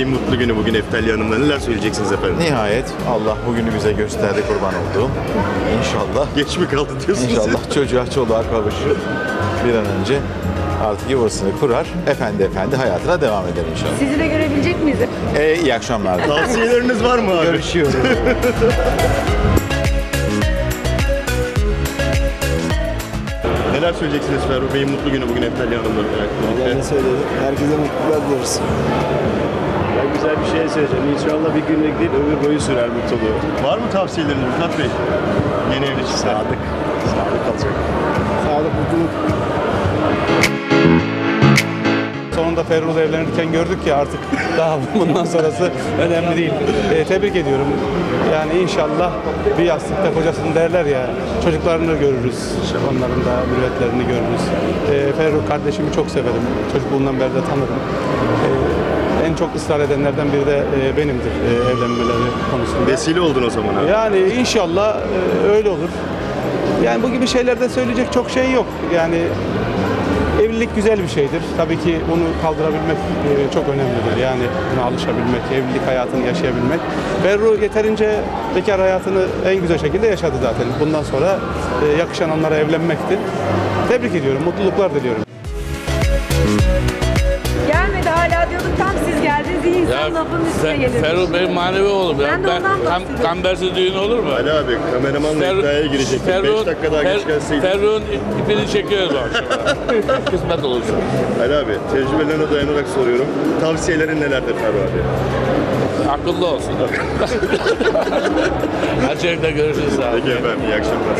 Bey'in mutlu günü bugün Eftalya Hanım'la. Neler söyleyeceksiniz efendim? Nihayet Allah bugünü bize gösterdi, kurban olduğum. İnşallah. Geç mi kaldı diyorsunuz? İnşallah çocuğa çoluğa kavuşur. Bir an önce artık yuvasını kurar. Efendi hayatına devam eder inşallah. Sizi de görebilecek miyiz? İyi akşamlar. Tavsiyeleriniz var mı abi? Görüşüyoruz. Neler söyleyeceksiniz Ferruh Bey'in mutlu günü bugün Eftalya Hanım'la? Ne söyledim? Herkese mutluluklar dileriz. Ben güzel bir şey söyleyeceğim. İnşallah bir günlük değil, ömür boyu sürer mutluluğu. Var mı tavsiyeleriniz Rıfat Bey? Yeni evli çiftler. Sağlık olacak. Sağlık, mutluluk. Sonunda Ferruh'la evlenirken gördük ya, artık daha bundan sonrası önemli değil. Tebrik ediyorum. Yani inşallah bir yastıkta kocasını derler ya, çocuklarını görürüz. Onların da mürüvvetlerini görürüz. Ferruh kardeşimi çok severim. Çocukluğundan beri de tanırım. En çok ısrar edenlerden biri de benimdir evlenmeleri konusunda. Vesile oldun o zaman abi. Yani inşallah öyle olur. Yani bu gibi şeylerde söyleyecek çok şey yok. Yani evlilik güzel bir şeydir. Tabii ki bunu kaldırabilmek çok önemlidir. Yani buna alışabilmek, evlilik hayatını yaşayabilmek. Ferruh yeterince bekar hayatını en güzel şekilde yaşadı zaten. Bundan sonra yakışan onlara evlenmekti. Tebrik ediyorum, mutluluklar diliyorum. Gelmedi hala diyorduk, tam siz geldiniz. İyi insan lafın üstüne gelir. Ferruh benim manevi oğlum ya. Ben de ondan bahsediyorum. Kambersiz düğün olur mu? Ali abi kameramanla iddiaya girecek. 5 dakika daha geç gelseydin. Ferruh'un ipini çekiyoruz bak. Kısmet olursa. Ali abi tecrübelerine dayanarak soruyorum. Tavsiyelerin nelerdir Ferruh abi? Akıllı olsun. Açıkta görüşürüz abi. Peki efendim, iyi akşamlar.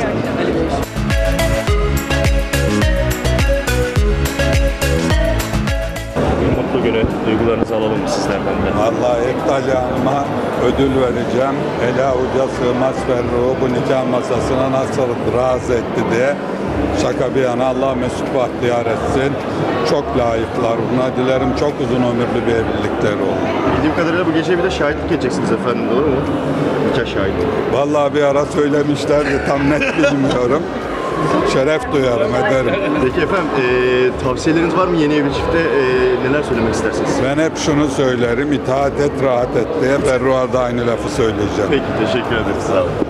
Mutlu günü, duygularınızı alalım sizlerden de. Allah Eftalya Hanım'a ödül vereceğim. Ela Hoca Sığmaz Ferruh'u bu nikah masasına nasıl razı etti diye. Şaka bir yana Allah mesut bahtiyar etsin. Çok layıklar buna. Dilerim çok uzun ömürlü bir evlilikleri olur. Bildiğim kadarıyla bu gece bir de şahitlik edeceksiniz efendim, doğru mu? Nikah şahidi. Vallahi bir ara söylemişlerdi, tam net bilmiyorum. Şeref duyarım, ederim. Peki efendim, tavsiyeleriniz var mı yeni evli çifte? Neler söylemek istersiniz? Ben hep şunu söylerim, itaat et, rahat et diye. Ferruh'a da aynı lafı söyleyeceğim. Peki, teşekkür ederiz. Sağ olun.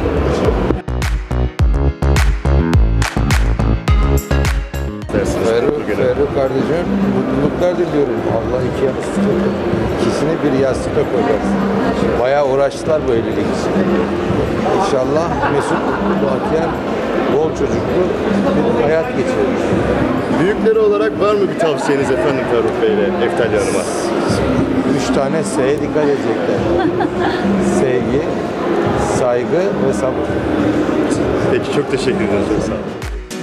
Ferruh kardeşim, mutluluklar diliyorum. Allah iki ikisini bir yastıkta koyarsın. Bayağı uğraştılar bu evlilik için. İnşallah mesut, bahtiyar, bol çocuklu bir hayat geçirir. Büyükleri olarak var mı bir tavsiyeniz efendim Ferruh Bey ile Eftalya Hanım'a? 3 tane S'ye dikkat edecekler. Sevgi, saygı ve sabır. Peki, çok teşekkür ederiz. Sağ olun.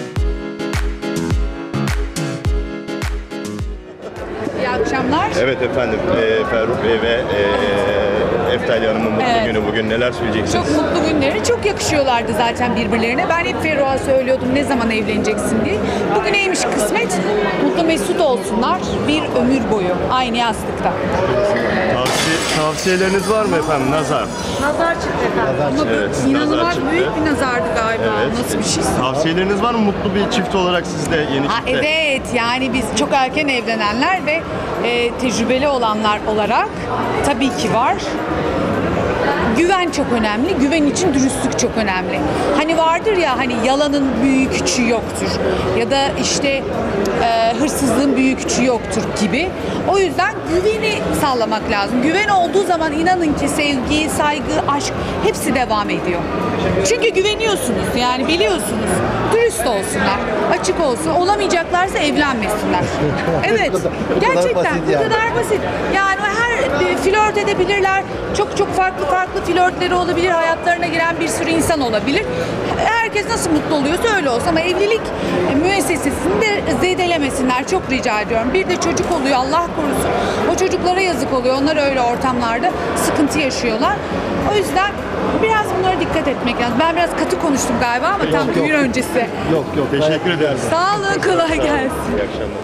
İyi akşamlar. Evet efendim, Ferruh Bey ve Eftalya Hanım'ın mutlu günü bugün. Neler söyleyeceksiniz? Çok mutlu günleri. Çok yakışıyorlardı zaten birbirlerine. Ben hep Ferruh'a söylüyordum ne zaman evleneceksin diye. Bugün neymiş kısmet? Mutlu mesut olsunlar. Bir ömür boyu. Aynı yastıkta. Tavsiyeleriniz var mı efendim? Nazar. Nazar çıktı efendim. Ama Evet, inanılmaz nazar çıktı. büyük bir nazardı galiba. Evet. Nasıl bir şey? Tavsiyeleriniz var mı mutlu bir çift olarak sizde, yeni çifte? Evet, yani biz çok erken evlenenler ve tecrübeli olanlar olarak tabii ki var. Güven çok önemli. Güven için dürüstlük çok önemli. Hani vardır ya, hani yalanın büyüğü küçüğü yoktur. Ya da işte hırsızlığın büyüğü küçüğü yoktur gibi. O yüzden güveni sağlamak lazım. Güven olduğu zaman inanın ki sevgi, saygı, aşk hepsi devam ediyor. Çünkü güveniyorsunuz, yani biliyorsunuz. Dürüst olsunlar, açık olsun. Olamayacaklarsa evlenmesinler. Evet, gerçekten bu kadar basit. Yani her flört edebilirler. Çok farklı flörtleri olabilir. Hayatlarına giren bir sürü insan olabilir. Herkes nasıl mutlu oluyorsa öyle olsun. Ama evlilik müessesesini de zedelemesinler. Çok rica ediyorum. Bir de çocuk oluyor, Allah korusun. O çocuklara yazık oluyor. Onlar öyle ortamlarda sıkıntı yaşıyorlar. O yüzden biraz bunlara dikkat etmek lazım. Ben biraz katı konuştum galiba ama tam düğün öncesi. Yok. Teşekkür ederiz. Sağ olun, kolay gelsin. İyi akşamlar.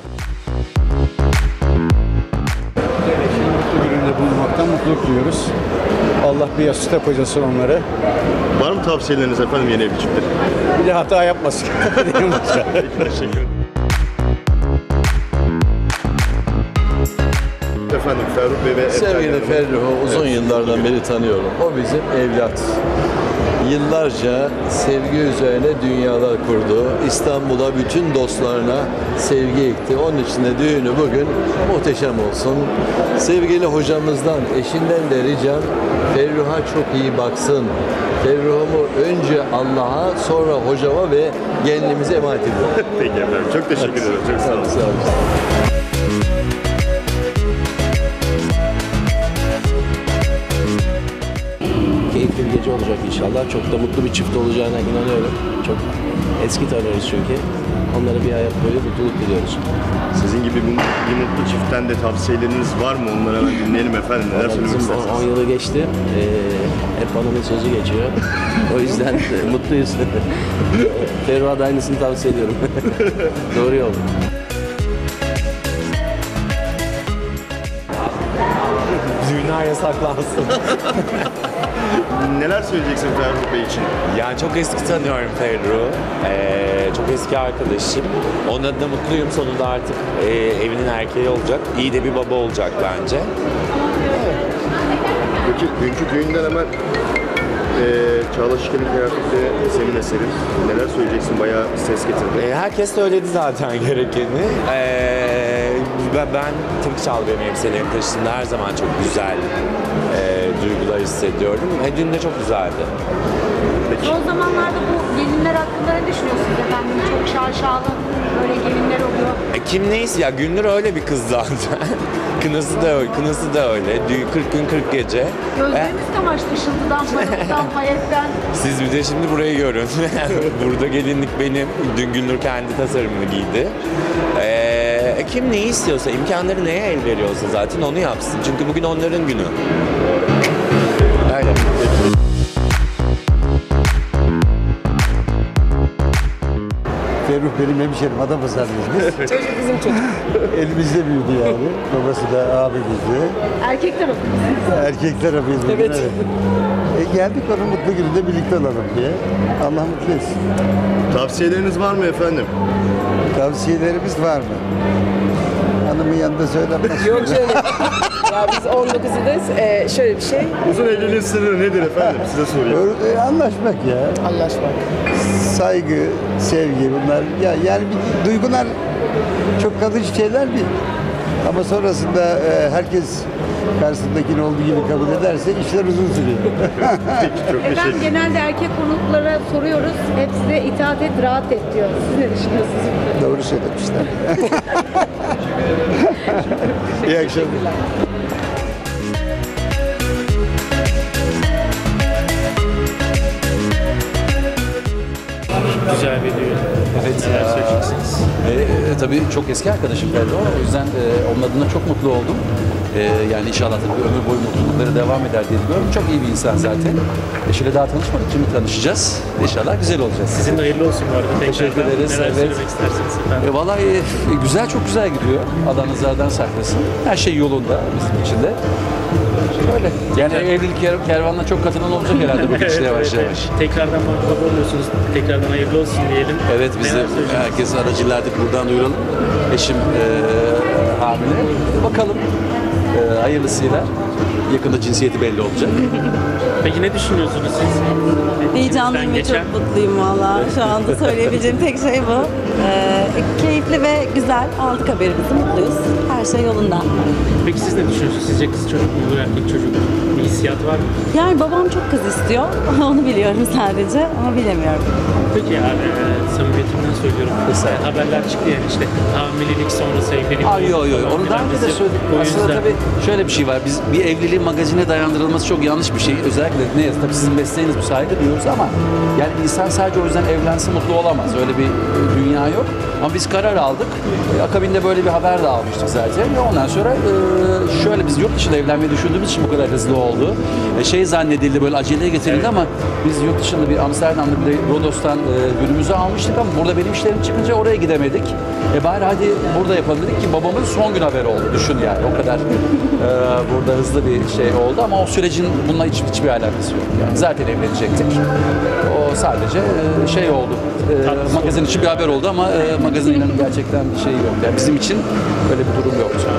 Mutlu gününde bulunmaktan mutluluk duyuyoruz. Allah bir yastıkta kocasın onları. Var mı tavsiyeleriniz efendim yeni evli çifte? Bir de hata yapmasın. Teşekkür ederim. efendim Ferruh Bey ve Eftel Sevgili Hanım'ın- Ferruh'u uzun yıllardan beri tanıyorum. O bizim evlat. Yıllarca sevgi üzerine dünyalar kurdu. İstanbul'a bütün dostlarına sevgi ekti. Onun için de düğünü bugün muhteşem olsun. Sevgili hocamızdan, eşinden de ricam Ferruh'a çok iyi baksın. Ferruh'umu önce Allah'a, sonra hocama ve gelinimize emanet ediyorum. Peki efendim. Çok teşekkür ederim. Çok sağ olun. Sağ olun. Keyifli bir gece olacak inşallah. Çok da mutlu bir çift olacağına inanıyorum. Çok eski tanıyoruz çünkü. Onlara bir hayat boyu mutluluk diliyoruz. Sizin gibi bir mutlu çiftten de tavsiyeleriniz var mı? Onlara hemen dinleyelim efendim. Neler söylemek Bizim istersiniz? 10 yılı geçti. Hep hanımın sözü geçiyor. O yüzden mutluyuz. Ferruh'a da aynısını tavsiye ediyorum. Doğru yol. Düğünler yasaklansın. Neler söyleyeceksin Ferruh Bey için? Yani çok eski tanıyorum Ferruh'u. Çok eski arkadaşım. Onun adına mutluyum. Sonunda artık evinin erkeği olacak. İyi de bir baba olacak bence. Peki dünkü düğünden hemen Çağla Şikel'in kıyafeti senin eserin. Neler söyleyeceksin? Bayağı ses getirdi. Herkes söyledi zaten gerekeni. Ben tabii ki Çağla benim elbiselerini taşıdığımda her zaman çok güzel duygular hissediyorum. Dün de çok güzeldi. Son zamanlarda bu gelinler hakkında ne düşünüyorsunuz efendim? Çok şaşalı böyle gelinler oluyor. Kim neyse ya, Gündür öyle bir kız zaten. Kınası da öyle. 40 gün 40 gece. Gözlerimiz kamaştı ışıltıdan, parıltıdan, payetten. Siz bir de şimdi burayı görün. Burada gelinlik benim. Dün Gündür kendi tasarımını giydi. Kim neyi istiyorsa, imkanları neye el veriyorsa zaten onu yapsın. Çünkü bugün onların günü. Öyle. Ferruh benim hemşerim, Adapazarlıyız biz. Çocuk bizim çocuk. Elimizde büyüdü yani. Babası da abimizdi. Erkek tarafı. Erkek tarafıyız bugün. Evet. Geldik onun mutlu gününde birlikte olalım diye. Allah mutlu etsin. Tavsiyeleriniz var mı efendim? Tavsiyelerimiz var mı? Hanımın yanında söylenmez. Yok canım. Ya biz 19'udayız. Şöyle bir şey. Uzun evliliğin sırrı nedir efendim? Size sorayım. Anlaşmak ya. Anlaşmak. Saygı, sevgi bunlar. Yani duygular çok kalıcı şeyler değil. Ama sonrasında herkes karşısındakini olduğu gibi kabul ederse işler uzun sürüyor. Peki, çok teşekkür Efendim genelde erkek konuklara soruyoruz. Hepsi de itaat et, rahat et diyor. Siz ne düşünüyorsunuz? Doğru söylemişler. İyi akşamlar. Güzel bir düğün. Evet. Neler söyleyeceksiniz? Tabii çok eski arkadaşım Ferruh. O yüzden onun adına çok mutlu oldum. Yani inşallah tabii ömür boyu mutlulukları devam eder diye düşünüyorum. Çok iyi bir insan zaten. Eşiyle daha tanışmadık. Şimdi tanışacağız. İnşallah güzel olacağız. Sizin de hayırlı olsun bu arada. Teşekkür Tekrardan ederiz. Neler Evet. söylemek istersiniz efendim? Vallahi güzel, çok güzel gidiyor. Allah nazardan saklasın. Her şey yolunda bizim için de. Öyle. Yani evlilik kervanına çok katılan olacak herhalde bu gidişle yavaş yavaş. Tekrardan baba oluyorsunuz. Tekrardan hayırlı olsun diyelim. Evet, biz de Neler söyleyeceksiniz? herkese aracılardık, buradan duyuralım. Eşim hamile. Bakalım hayırlısıyla yakında cinsiyeti belli olacak. Peki ne düşünüyorsunuz siz? Heyecanlıyım ve çok mutluyum valla. Şu anda söyleyebileceğim tek şey bu. Keyifli ve güzel. Aldık haberimizi, mutluyuz. Her şey yolunda. Peki siz ne düşünüyorsunuz? Sizce kız çocuk mu olur, erkek çocuk mu? Bir hissiyat var mı? Yani babam çok kız istiyor. Onu biliyorum sadece ama bilemiyorum. Peki yani samimiyetimden söylüyorum. Haberler çıktı yani işte hamilelik sonrası evlilik. Yok. Onu daha önce de söyledik. Aslında tabii şöyle bir şey var. Biz bir evliliğin magazine dayandırılması çok yanlış bir şey. Özellikle ne yazık tabii sizin mesleğiniz bu, saygı duyuyoruz ama yani insan sadece o yüzden evlensin, mutlu olamaz. Öyle bir dünya yok. Ama biz karar aldık. Akabinde böyle bir haber de almıştık zaten. Ve ondan sonra şöyle biz yurt dışında evlenmeyi düşündüğümüz için bu kadar hızlı oldu. Zannedildi, böyle aceleye getirildi ama biz yurt dışında bir Amsterdam'da bir de Rodos'tan günümüzü almıştık ama burada benim işlerim çıkınca oraya gidemedik. Bari hadi burada yapalım dedik ki babamın son gün haberi oldu. Düşün yani o kadar burada hızlı bir şey oldu ama o sürecin bununla hiçbir alakası yok. Yani zaten evlenecektik. O sadece şey oldu. Magazin için bir haber oldu ama magazinle gerçekten bir şey yok. Yani bizim için öyle bir durum yoktu. Peki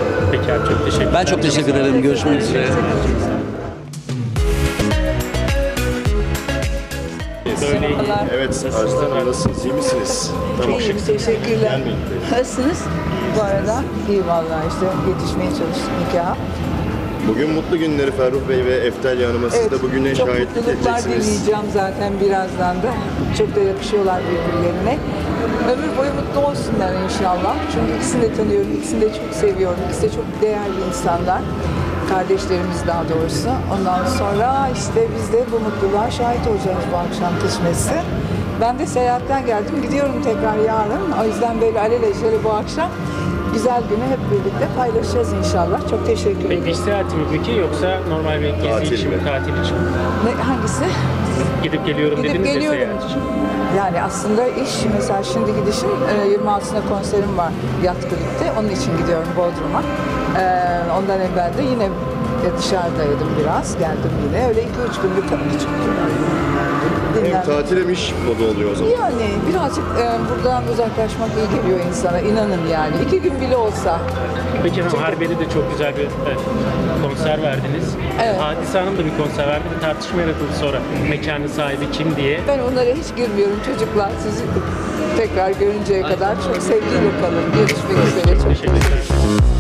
Peki abi, çok teşekkür ederim. Ben çok teşekkür ederim. Görüşmek üzere. Evet, Arslan Hanım nasılsınız? İyi misiniz? Tamam. İyiyim, teşekkürler. Gelmeyin. Nasılsınız? Bu arada iyi vallahi işte yetişmeye çalıştık nikaha. Bugün mutlu günleri Ferruh Bey ve Eftelya Hanım'a siz de bugüne çok şahitlik mutluluklar edeceksiniz. dileyeceğim zaten birazdan da. Çok da yakışıyorlar birbirlerine. Ömür boyu mutlu olsunlar inşallah. Çünkü ikisini de tanıyorum, ikisini de çok seviyorum. İkisi de çok değerli insanlar. Kardeşlerimiz daha doğrusu. Ondan sonra işte biz de bu mutluluğa şahit olacağız bu akşam kısmetse. Ben de seyahatten geldim. Gidiyorum tekrar yarın. O yüzden böyle alelacele bu akşam güzel günü hep birlikte paylaşacağız inşallah. Çok teşekkür ederim. Peki iş seyahati mi peki, yoksa normal bir gezi için mi, tatil için mi? Hangisi? Gidip geliyorum Gidip dediniz ya, geliyorum. seyahat için. Yani aslında iş, mesela şimdi gidişim 26'sında konserim var Yat Kulüp'te. Onun için gidiyorum Bodrum'a. Ondan evvel de yine dışarıdaydım biraz. Geldim yine. Öyle 2-3 günlük tabii çünkü. Hem tatil hem iş modu oluyor o zaman. Yani birazcık buradan uzaklaşmak iyi geliyor insana. İnanın yani. 2 gün bile olsa. Peki Harbiye'de de çok güzel bir konser verdiniz. Evet. Hadise Hanım da bir konser verdi. Bir tartışma yaratıldı sonra. Mekanın sahibi kim diye. Ben onlara hiç girmiyorum çocuklar. Sizi tekrar görünceye kadar çok sevgiyle kalın. Görüşmek üzere. Çok teşekkür ederim.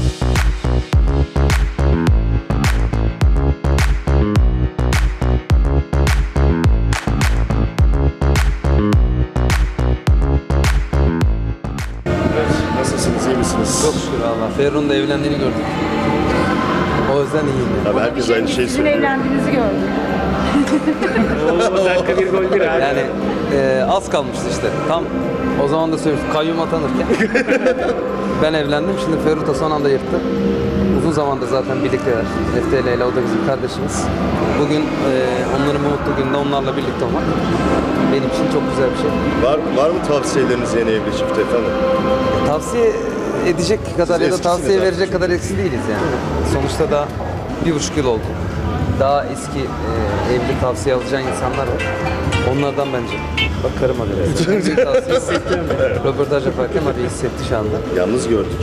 Nasılsınız, iyi misiniz? Çok şükür Allah. Ferruh'un da evlendiğini gördük. O yüzden iyiyim. Tabii herkes aynı şeyi Sizin söylüyor. evlendiğinizi gördüm. Oo, dakika bir gol bir abi. Yani az kalmıştı işte. Tam o zaman da söylemiştim. Kayyum atanırken. Ben evlendim. Şimdi Ferruh da son anda yırttı. Uzun zamandır zaten birlikteler. Eftel ile o da bizim kardeşimiz. Bugün onların bu mutlu gününde onlarla birlikte olmak benim için çok güzel bir şey. Var mı tavsiyeleriniz yeni evli çifte efendim? Tavsiye edecek kadar ya da eskisiniz tavsiye abi. verecek kadar eksi değiliz yani. Sonuçta da 1,5 yıl oldu. Daha eski evli tavsiye alacağın insanlar var. Onlardan bence. Bak karıma biraz. Röportaj yaparken abi hissetti şu anda. Yalnız gördük.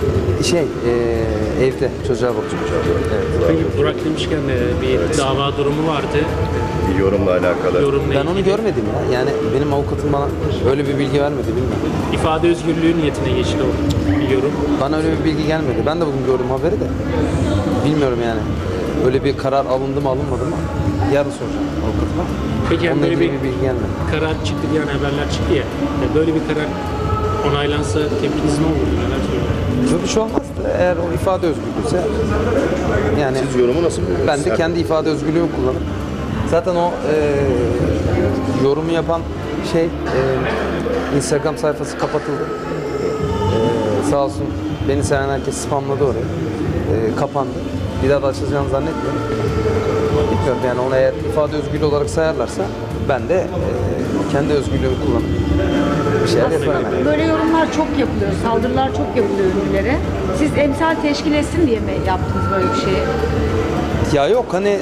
Evde çocuğa bakacak. Evet. Peki Burak demişken bir dava durumu vardı. Bir yorumla alakalı. Yorumla Ben onu ilgili. görmedim ya. Yani benim avukatım bana öyle bir bilgi vermedi, bilmiyorum. İfade özgürlüğü niyetine geçti o bir yorum. Bana öyle bir bilgi gelmedi. Ben de bugün gördüm haberi de. Bilmiyorum yani. Öyle bir karar alındı mı alınmadı mı? Yarın soracağım avukatıma. Peki yani Onunla böyle ilgili bir bilgi gelmedi. karar çıktı diye haberler çıktı ya. Yani böyle bir karar onaylansa tepkiniz ne olur? Neler söylüyorsunuz? Yok bir şey olmaz. Eğer o ifade özgürlüğüyse yani Siz yorumu nasıl buluyorsunuz? ben de kendi ifade özgürlüğümü kullanıp zaten o yorumu yapan Instagram sayfası kapatıldı. Sağ olsun beni seven herkes spamladı orayı. Kapandı. Bir daha da açılacağını zannetmiyorum. Bilmiyorum yani onu eğer ifade özgürlüğü olarak sayarlarsa ben de kendi özgürlüğümü kullanıp bir şeyler yaparım. Yani. Böyle yorumlar çok yapılıyor, saldırılar çok yapılıyor ünlülere. Siz emsal teşkil etsin diye mi yaptınız böyle bir şeyi? Ya yok hani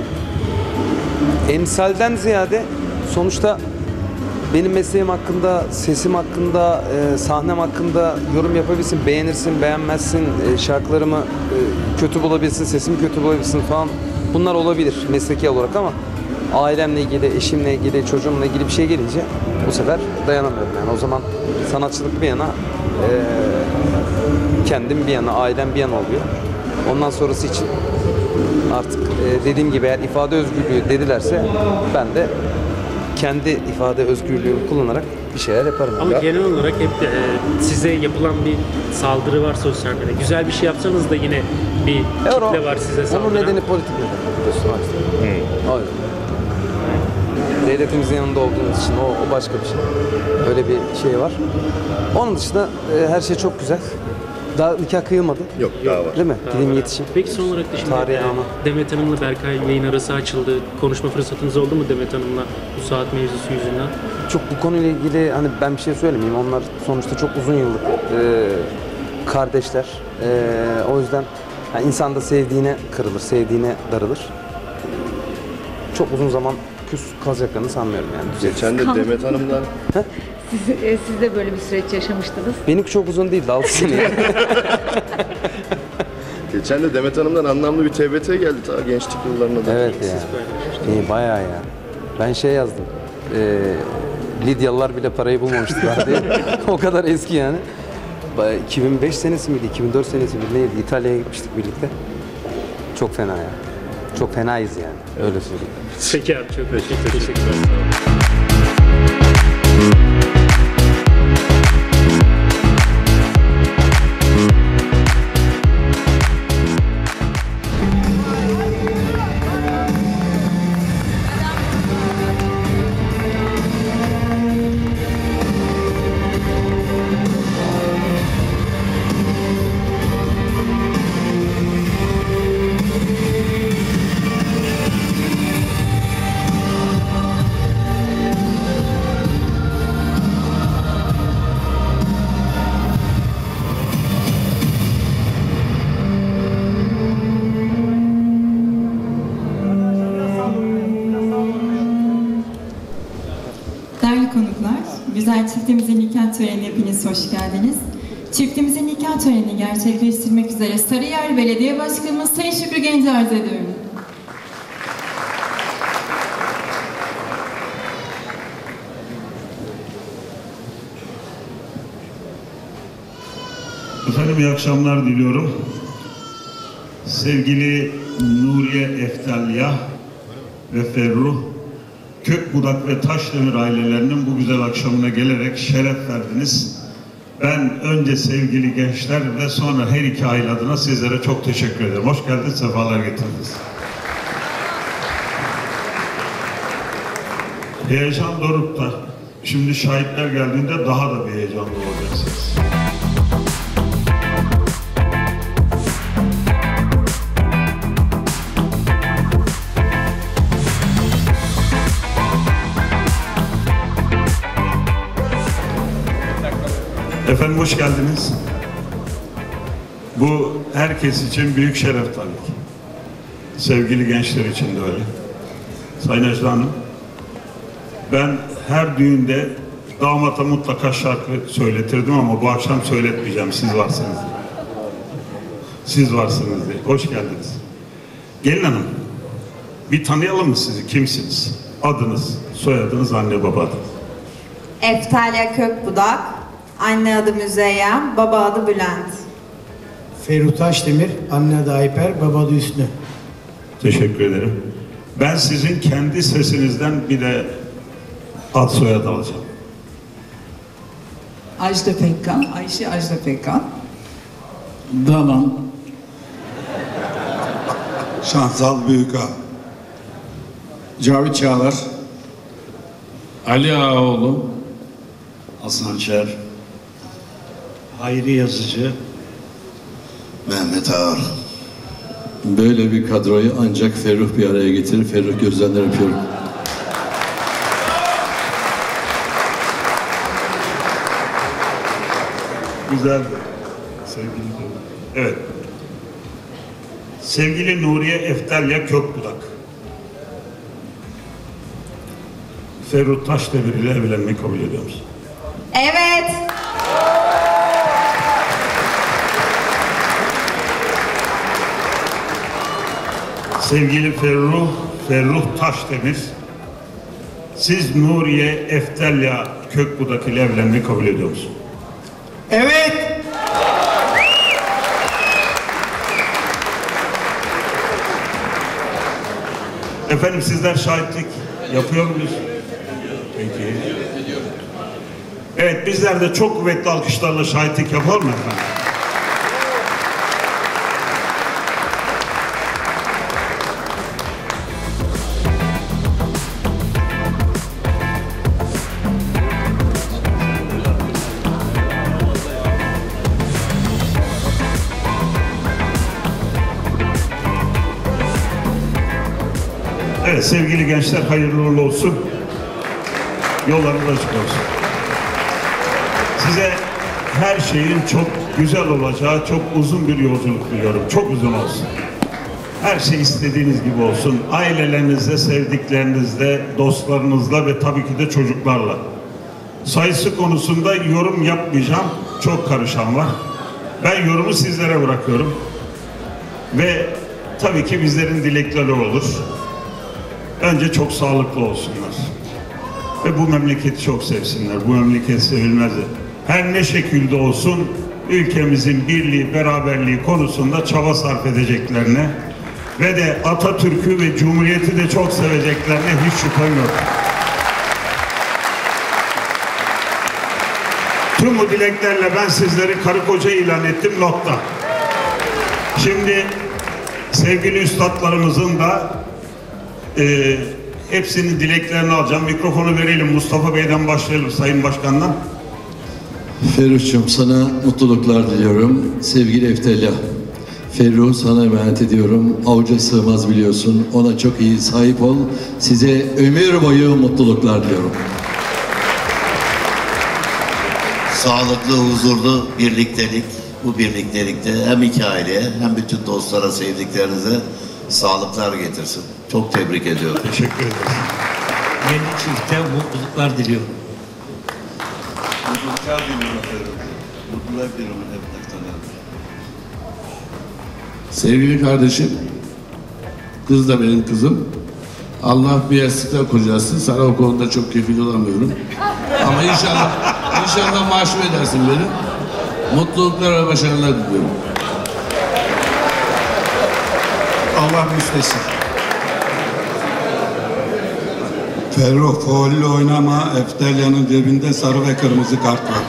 emsalden ziyade sonuçta benim mesleğim hakkında, sesim hakkında, sahnem hakkında yorum yapabilsin, beğenirsin, beğenmezsin, şarkılarımı kötü bulabilirsin, sesimi kötü bulabilirsin falan. Bunlar olabilir mesleki olarak ama ailemle ilgili, eşimle ilgili, çocuğumla ilgili bir şey gelince bu sefer dayanamıyorum. Yani o zaman sanatçılık bir yana, kendim bir yana, ailem bir yana oluyor. Ondan sonrası için artık dediğim gibi eğer ifade özgürlüğü dedilerse ben de kendi ifade özgürlüğümü kullanarak bir şeyler yaparım. Ama genel olarak hep size yapılan bir saldırı var sosyal medyada. Güzel bir şey yapsanız da yine bir kitle var size saldıran. Onun nedeni politik neden. O yüzden. Devletimizin yanında olduğumuz için o başka bir şey. Öyle bir şey var. Onun dışında her şey çok güzel. Daha nikah kıyılmadı. Yok, daha var. Değil mi? Daha Gideyim var. yetişeyim. Peki son olarak da şimdi Tarihi ana. Demet Hanım'la Berkay yayın arası açıldı. Konuşma fırsatınız oldu mu Demet Hanım'la bu saat mevzusu yüzünden? Çok bu konuyla ilgili hani ben bir şey söylemeyeyim. Onlar sonuçta çok uzun yıllık kardeşler. O yüzden yani insan da sevdiğine kırılır, sevdiğine darılır. Çok uzun zaman küs kalacaklarını sanmıyorum yani. Geçen de Demet Hanım'dan Siz de böyle bir süreç yaşamıştınız. Benimki çok uzun değildi, 6 sene. Geçen de Demet Hanım'dan anlamlı bir TBT geldi ta gençlik yıllarına da. Evet ya. İyi bayağı ya. Ben şey yazdım. Lidyalılar bile parayı bulmamıştılar diye. O kadar eski yani. 2005 senesi miydi? 2004 senesi miydi? Neydi? İtalya'ya gitmiştik birlikte. Çok fena ya. Çok fenayız yani. Öyle söyleyeyim. Peki abi çok teşekkürler. Değerli konuklar, güzel çiftimizin nikah törenine hepiniz hoş geldiniz. Çiftimizin nikah törenini gerçekleştirmek üzere Sarıyer Belediye Başkanımız Sayın Şükrü Genç'i arz ediyorum. Efendim iyi akşamlar diliyorum. Sevgili Nuriye Eftalya ve Ferruh, Kökbudak ve Taşdemir ailelerinin bu güzel akşamına gelerek şeref verdiniz. Ben önce sevgili gençler ve sonra her iki aile adına sizlere çok teşekkür ederim. Hoş geldiniz, sefalar getirdiniz. Heyecan dorukta. Şimdi şahitler geldiğinde daha da bir heyecanlı olacaksınız. Efendim hoş geldiniz. Bu herkes için büyük şeref tabii ki. Sevgili gençler için de öyle. Sayın Ejda Hanım, ben her düğünde damata mutlaka şarkı söyletirdim ama bu akşam söyletmeyeceğim, siz varsınız diye. Siz varsınız diye. Hoş geldiniz. Gelin hanım, bir tanıyalım mı sizi? Kimsiniz? Adınız, soyadınız, anne baba adınız. Eftalya Kökbudak, anne adı Müzeyyen, baba adı Bülent. Ferruh Taşdemir, anne adı Ayper, baba adı Hüsnü. Teşekkür ederim. Ben sizin kendi sesinizden bir de ad soyad alacağım. Ajda Pekkan, Ayşe Ajda Pekkan. Danan. Şansal Büyükağa. Cavit Çağlar. Ali Ağaoğlu. Hasan Şer. Hayri Yazıcı. Mehmet Ağar. Böyle bir kadroyu ancak Ferruh bir araya getirir. Ferruh gözlerinden öpüyorum. Güzeldi. Sevgili evet. Sevgili Nuriye Eftalya Kökbudak. Ferruh Taşdemir ile evlenmeyi kabul ediyor musun? Evet. Sevgili Ferruh Taşdemir, siz Nuriye Eftalya Kökbudak ile evlenmeyi kabul ediyor musun? Evet. Efendim sizler şahitlik yapıyor muyuz? Peki. Evet, bizler de çok kuvvetli alkışlarla şahitlik yapalım mı efendim? Evet sevgili gençler, hayırlı uğurlu olsun. Yollarınız açık olsun. Size her şeyin çok güzel olacağı çok uzun bir yolculuk diliyorum. Çok uzun olsun. Her şey istediğiniz gibi olsun. Ailelerinizle, sevdiklerinizle, dostlarınızla ve tabii ki de çocuklarla. Sayısı konusunda yorum yapmayacağım. Çok karışan var. Ben yorumu sizlere bırakıyorum. Ve tabii ki bizlerin dilekleri olur. Önce çok sağlıklı olsunlar. Ve bu memleketi çok sevsinler. Bu memleket sevilmez. Her ne şekilde olsun ülkemizin birliği, beraberliği konusunda çaba sarf edeceklerine ve de Atatürk'ü ve Cumhuriyeti de çok seveceklerine hiç şüphem yok. Tüm bu dileklerle ben sizleri karı koca ilan ettim, nokta. Şimdi sevgili üstadlarımızın da hepsinin dileklerini alacağım. Mikrofonu verelim. Mustafa Bey'den başlayalım, Sayın Başkan'dan. Ferruh'cum sana mutluluklar diliyorum. Sevgili Eftelya, Ferruh sana emanet ediyorum. Avuca sığmaz biliyorsun. Ona çok iyi sahip ol. Size ömür boyu mutluluklar diliyorum. Sağlıklı, huzurlu birliktelik. Bu birliktelikte hem iki aileye hem bütün dostlara, sevdiklerinize sağlıklar getirsin. Çok tebrik ediyorum. Teşekkür ederiz. Yeni çifte mutluluklar diliyorum. Mutluluklar diliyorum efendim. Mutluluklar diliyorum efendim. Sevgili kardeşim, kız da benim kızım. Allah bir yastıkta kocasın. Sana o konuda çok kefil olamıyorum. Ama inşallah mahcup edersin beni. Mutluluklar ve başarılar diliyorum. Allah müsteşar. Ferruh faulle oynama, Eftelya'nın cebinde sarı ve kırmızı kart var.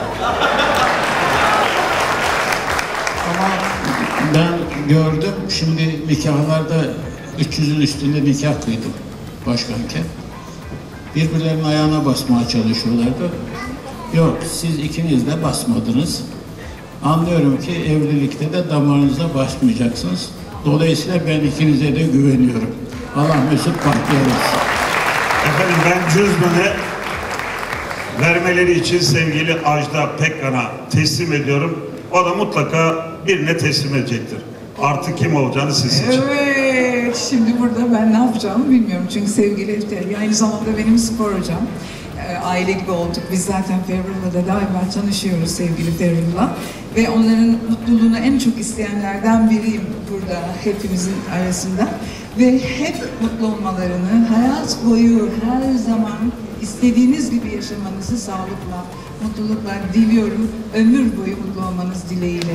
Ama ben gördüm, şimdi nikahlarda 300'ün üstünde nikah kıydım başkanken. Birbirlerinin ayağına basmaya çalışıyorlardı. Yok, siz ikiniz de basmadınız. Anlıyorum ki evlilikte de damarınıza basmayacaksınız. Dolayısıyla ben ikinize de güveniyorum. Allah mesut bahtiyar olsun. Efendim ben cüzdanı vermeleri için sevgili Ajda Pekkan'a teslim ediyorum. O da mutlaka birine teslim edecektir. Artık kim olacağını siz seçin. Evet, şimdi burada ben ne yapacağımı bilmiyorum. Çünkü sevgili Efteli aynı zamanda benim spor hocam. Aile gibi olduk. Biz zaten Ferruh'la da daima tanışıyoruz sevgili Ferruh'la. Ve onların mutluluğunu en çok isteyenlerden biriyim burada hepimizin arasında. Ve hep mutlu olmalarını, hayat boyu her zaman istediğiniz gibi yaşamanızı sağlıkla, mutlulukla diliyorum. Ömür boyu mutlu olmanız dileğiyle.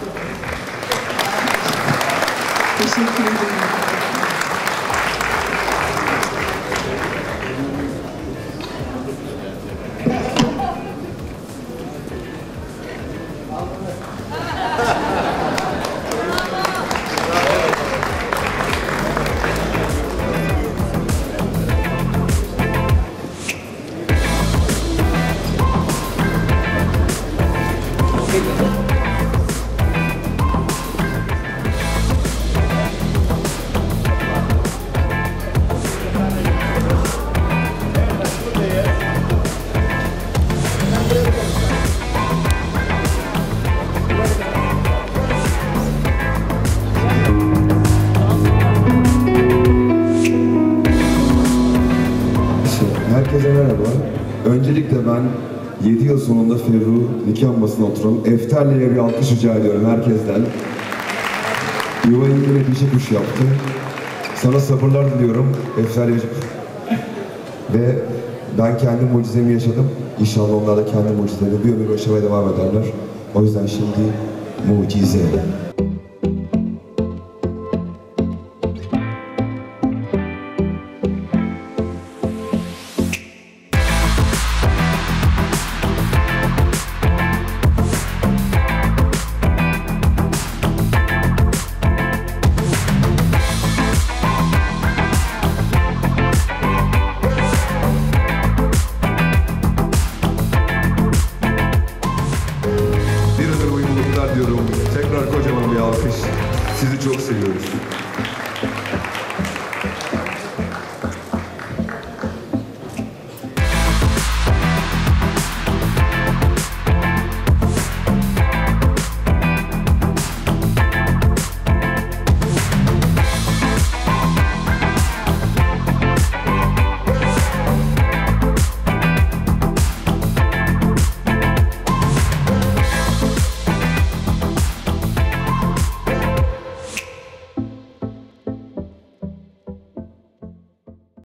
Teşekkür ederim. Herkese merhaba. Öncelikle ben 7 yıl sonunda Ferruh nikah masasına oturan Eftelya'ya bir alkış rica ediyorum herkesten. Yuvayı yine dişi kuş yaptı. Sana sabırlar diliyorum Eftelya'cığım. Ve ben kendi mucizemi yaşadım. İnşallah onlar da kendi mucizeleri bir ömür yaşamaya devam ederler. O yüzden şimdi mucize.